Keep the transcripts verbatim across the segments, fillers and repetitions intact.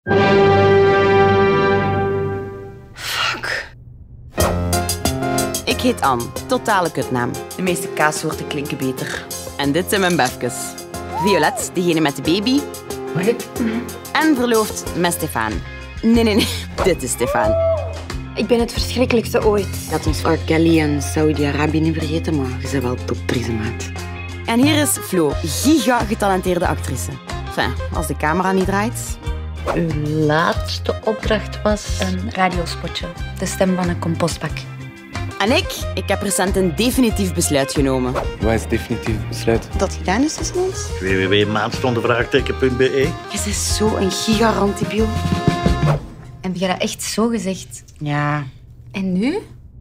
Fuck. Ik heet Anne, totale kutnaam. De meeste kaassoorten klinken beter. En dit zijn mijn befkes. Violet, degene met de baby. Wat? En verloofd met Stefan. Nee, nee, nee. Dit is Stefan. Ik ben het verschrikkelijkste ooit. Ik had ons R. Kelly en Saudi-Arabië niet vergeten, maar je bent wel top drie maat. En hier is Flo, giga getalenteerde actrice. Enfin, als de camera niet draait. Uw laatste opdracht was Een radiospotje. De stem van een compostbak. En ik, ik heb recent een definitief besluit genomen. Wat is definitief besluit? Dat gedaan is tussen ons? w w w punt maandstondevraagteken punt b e. Je bent zo een gigarantibiel. Heb je dat echt zo gezegd? Ja. En nu?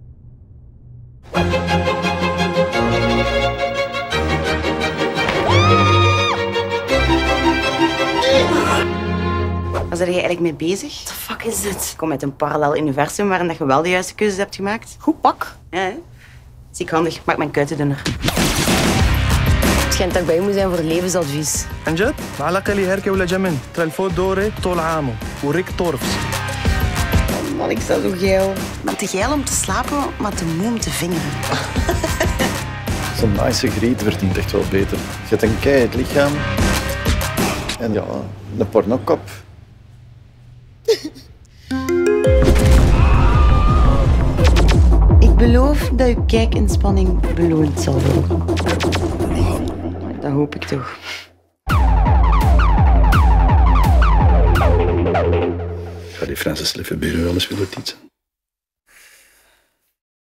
Waar ben je eigenlijk mee bezig? What the fuck is dit? Ik kom uit een parallel universum waarin je wel de juiste keuzes hebt gemaakt. Goed pak. Ja, hè? Ziek handig. Maak mijn kuiten dunner. Het schijnt dat ik bij je moet zijn voor levensadvies. عن جد؟ العلاقة اللي هركة ولا جمن ترى الفوت دوري طول عامه وريك طرفس. Man, ik sta zo geil. Ik ben te geil om te slapen, maar te moe om te vingeren. Zo'n nice griet verdient echt wel beter. Je hebt een kei het lichaam. En ja, een pornokop. Ik beloof dat uw kijkinspanning beloond zal worden. Dat hoop ik toch. Ik ga die Francis Lefebvre wel eens willen tietsen.